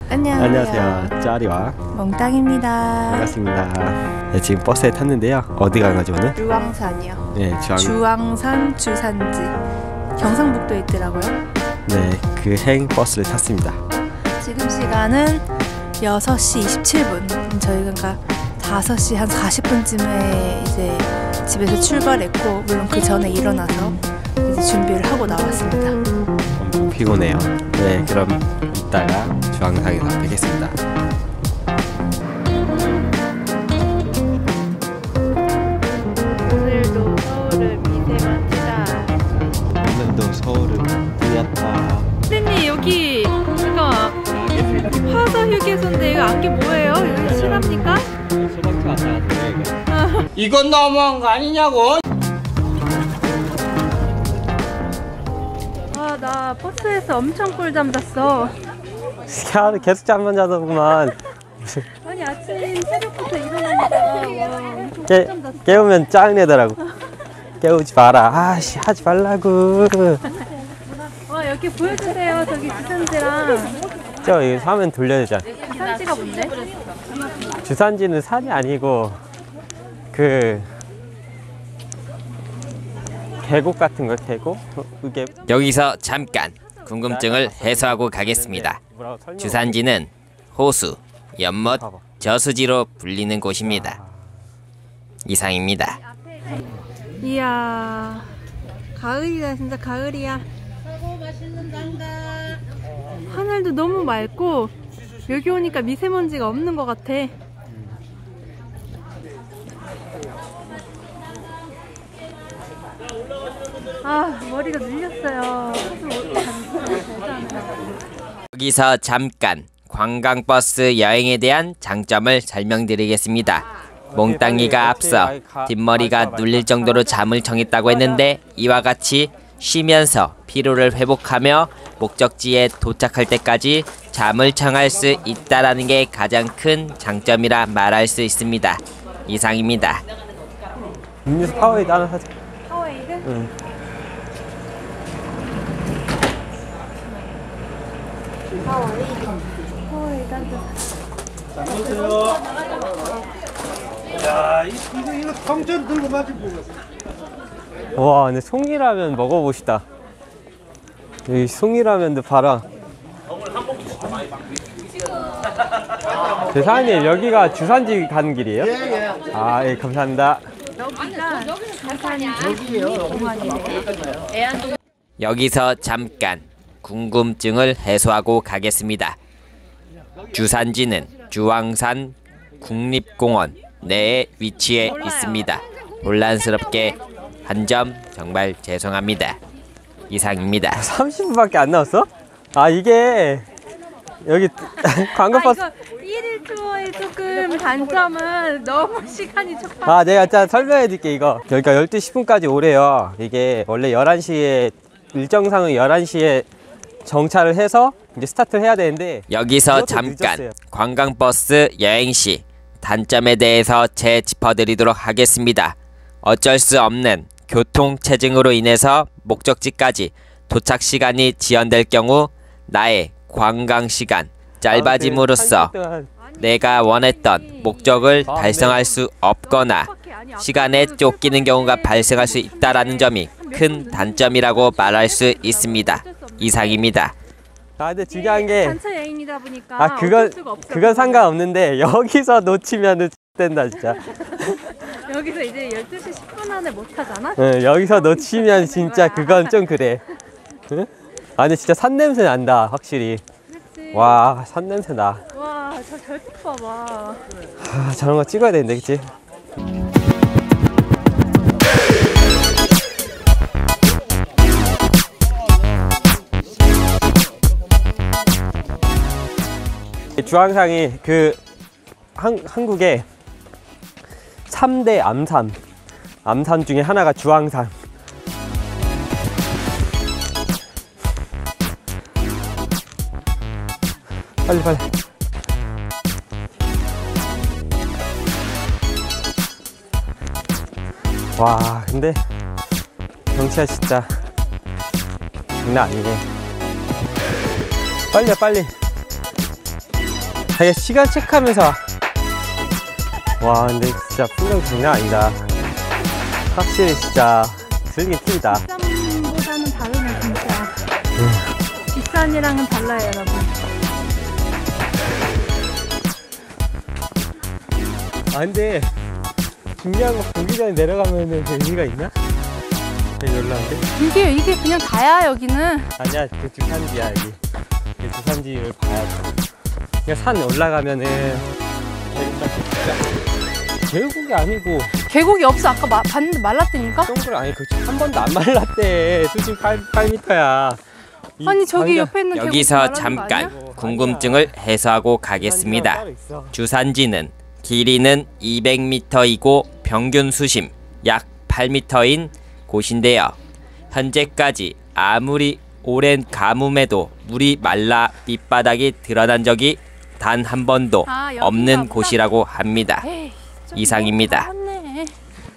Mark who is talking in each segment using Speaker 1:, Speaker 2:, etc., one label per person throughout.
Speaker 1: 안녕하세요. 짜리와
Speaker 2: 멍땅입니다.
Speaker 1: 반갑습니다. 네, 지금 버스에 탔는데요. 어디 가는 거지 오늘?
Speaker 2: 주황산이요.
Speaker 1: 네,
Speaker 2: 주황산 주산지 경상북도에 있더라고요.
Speaker 1: 네, 그 행 버스를 탔습니다.
Speaker 2: 지금 시간은 6시 27분. 저희가 5시 한 40분쯤에 이제 집에서 출발했고, 물론 그 전에 일어나서 이제 준비를 하고 나왔습니다.
Speaker 1: 엄청 피곤해요. 네, 그럼 이따가 주황산에서 뵙겠습니다.
Speaker 2: 오늘도 서울은 미세먼지다.
Speaker 1: 오늘도 서울은 뿌옇다.
Speaker 2: 선생님, 여기 잠깐만, 화서 휴게소인데 이거 안개 뭐예요? 여기 실합니까?
Speaker 1: 소방차 왔다 갔다 이거.
Speaker 3: 이건 너무한 거 아니냐고.
Speaker 2: 아, 나 버스에서 엄청 꿀잠 잤어.
Speaker 1: 계속 잠만 자더구만.
Speaker 2: 아니, 아침 새벽부터 일어나니까 엄청 꿀잠 잤어.
Speaker 1: 깨우면 짱내더라고. 깨우지 마라. 아씨, 하지 말라고.
Speaker 2: 여기 보여주세요. 저기 주산지랑.
Speaker 1: 여기 화면 돌려주자.
Speaker 2: 주산지가 뭔데?
Speaker 1: 주산지는 산이 아니고 그 계곡 같은 거, 계곡? 그게
Speaker 4: 여기서 잠깐 궁금증을 해소하고 가겠습니다. 주산지는 호수, 연못, 저수지로 불리는 곳입니다. 이상입니다.
Speaker 2: 이야, 가을이다. 진짜 가을이야. 하늘도 너무 맑고 여기 오니까 미세먼지가 없는 것 같아. 아, 머리가 눌렸어요.
Speaker 4: 여기서 잠깐 관광버스 여행에 대한 장점을 설명드리겠습니다. 몽땅이가 앞서 뒷머리가 눌릴 정도로 잠을 청했다고 했는데, 이와 같이 쉬면서 피로를 회복하며 목적지에 도착할 때까지 잠을 청할 수 있다는 게 가장 큰 장점이라 말할 수 있습니다. 이상입니다.
Speaker 1: 음료수 파워에이드 하나 사자.
Speaker 2: 파워에이드?
Speaker 1: 응.
Speaker 2: 파워에이드 한 잔.
Speaker 3: 안녕하세요. 야, 이거 통째로 들고 마시고.
Speaker 1: 와, 근데 송이라면 먹어보시다. 여기 송이라면도 봐라. 사장님, 여기가 주산지 가는 길이에요?
Speaker 3: 예.
Speaker 1: 아, 예, 감사합니다.
Speaker 4: 여기서 잠깐 궁금증을 해소하고 가겠습니다. 주산지는 주황산 국립공원 내에 위치해 있습니다. 혼란스럽게 한 점 정말 죄송합니다. 이상입니다.
Speaker 1: 30분밖에 안 나왔어? 아, 이게 여기 관광버스.
Speaker 2: 이거 1일 투어의 조금 단점은 너무 시간이 촉박.
Speaker 1: 아, 내가 일단 설명해 드릴게. 이거 여기가 12시 10분까지 오래요. 이게 원래 11시에 일정상은 11시에 정차를 해서 이제 스타트를 해야 되는데,
Speaker 4: 여기서 잠깐
Speaker 1: 늦었어요.
Speaker 4: 관광버스 여행 시 단점에 대해서 짚어드리도록 하겠습니다. 어쩔 수 없는 교통체증으로 인해서 목적지까지 도착 시간이 지연될 경우 나의 관광 시간 짧아짐으로써 내가 원했던 목적을 달성할 수 없거나 시간에 쫓기는 경우가 발생할 수 있다는 점이 큰 단점이라고 말할 수 있습니다. 이상입니다.
Speaker 1: 아, 근데 중요한 게,
Speaker 2: 단체 여행이다 보니까
Speaker 1: 아, 그건 상관없는데 여기서 놓치면은 된다 진짜.
Speaker 2: 여기서 이제 12시 10분 안에 못 하잖아?
Speaker 1: 응, 여기서 놓치면 진짜 그건 좀 그래. 응? 아, 근데 진짜 산 냄새 난다, 확실히.
Speaker 2: 그치?
Speaker 1: 와, 산 냄새 나.
Speaker 2: 와, 저 절뚝 봐봐.
Speaker 1: 아, 저런 거 찍어야 되는데, 그치? 주황산이 한국의 3대 암산 중에 하나가 주황산. 빨리. 와, 근데 경치가 진짜 장난 아니네. 빨리. 자기가 시간 체크하면서 와 근데 진짜 풍경 장난 아니다. 확실히 진짜 즐긴 팀이다.
Speaker 2: 뒷산보다는 다르네 진짜. 뒷산이랑은 달라요 여러분.
Speaker 1: 아 근데 중요한 거 보기 전에 내려가면은 의미가 있나? 되게 놀라운데?
Speaker 2: 이게 그냥 다야 여기는.
Speaker 1: 아니야 그 주산지야 여기. 그 주산지를 봐야지. 그냥 산 올라가면은 계곡이 아니고
Speaker 2: 계곡이 없어. 아까 봤는데 말랐다니까?
Speaker 1: 동굴 아니 한 번도 안 말랐대. 수심 8m야.
Speaker 2: 아니 저기 옆에 있는 계곡이
Speaker 4: 여기서
Speaker 2: 말하는 거
Speaker 4: 잠깐
Speaker 2: 아니야?
Speaker 4: 궁금증을 해소하고 가겠습니다. 주산지는 길이는 200m이고 평균 수심 약 8m인 곳인데요. 현재까지 아무리 오랜 가뭄에도 물이 말라 밑바닥이 드러난 적이 단 한 번도
Speaker 2: 아, 여긴가
Speaker 4: 없는
Speaker 2: 보다.
Speaker 4: 곳이라고 합니다.
Speaker 2: 에이, 좀
Speaker 4: 이상입니다.
Speaker 2: 많네.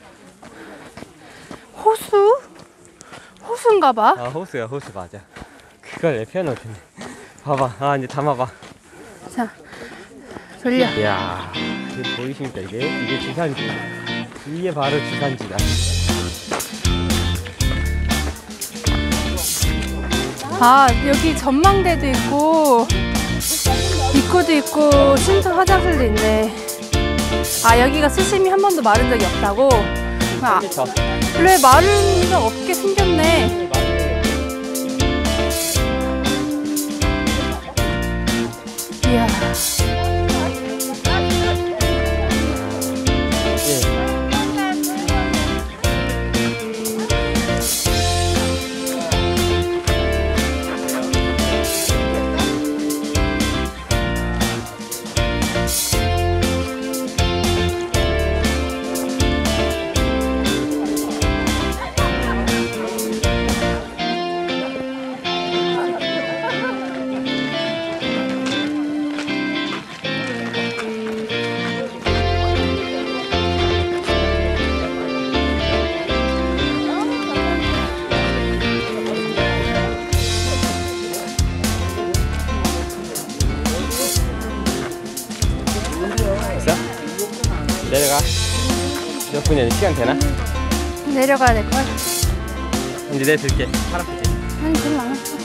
Speaker 2: 호수? 호수인가 봐.
Speaker 1: 아 호수야 호수 맞아. 그걸 내 피아노 텐데. 봐봐. 아 이제 담아봐.
Speaker 2: 자, 돌려.
Speaker 1: 이야 이게 보이십니까 이게 주산지. 이게 바로 주산지다.
Speaker 2: 아, 여기 전망대도 있고 입구도 있고 신선 화장실도 있네. 아, 여기가 수심이 한 번도 마른 적이 없다고? 아, 원래 마른 적 없게 생겼네. 이야.
Speaker 1: 내려가. 몇 분이야? 시간 되나?
Speaker 2: 내려가야 될걸?
Speaker 1: 이제 내가 들게. 팔 아프지?
Speaker 2: 아니, 별로 안 왔어.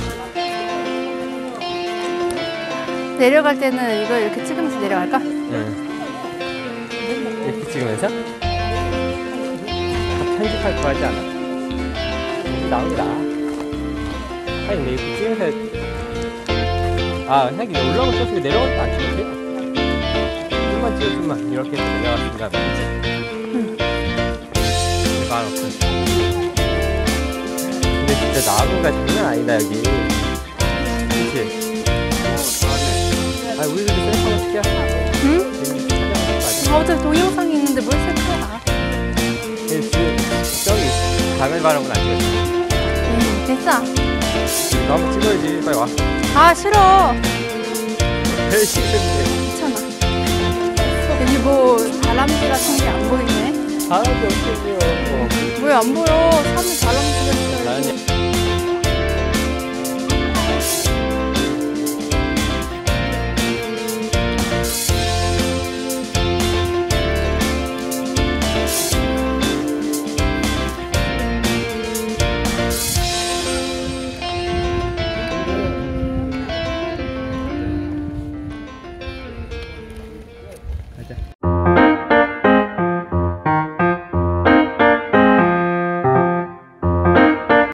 Speaker 2: 내려갈 때는 이거 이렇게 찍으면서 내려갈까?
Speaker 1: 응. 이렇게 찍으면서? 다 편집할 거 하지 않아? 여기 나오기 나아. 아니, 근데 이렇게 찍으면서. 아, 형이 올라오면 떴으면 내려갈 거 안 찍어도 돼? 좀만 찍어, 좀만. 이렇게 해서 내려갔습니다. 맞지?
Speaker 2: 응.
Speaker 1: 말 없어. 근데 진짜 나무가 장난 아니다, 여기. 그치? 아, 우리들도 셀카만 찍자.
Speaker 2: 응?
Speaker 1: 촬영하는 거
Speaker 2: 어차피 동영상이 있는데 뭘 셀카야?
Speaker 1: 지금 저기 가면 바람은 안 찍었어.
Speaker 2: 됐어.
Speaker 1: 이거 한번 찍어야지. 빨리 와.
Speaker 2: 아, 싫어.
Speaker 1: 제일 싫은데.
Speaker 2: 귀찮아. 여기 뭐 다람쥐 같은 게 안 보이네.
Speaker 1: 바람이 엄청 불어.
Speaker 2: 왜 안 보여? 산에 다람쥐가 있어요.
Speaker 1: 자연이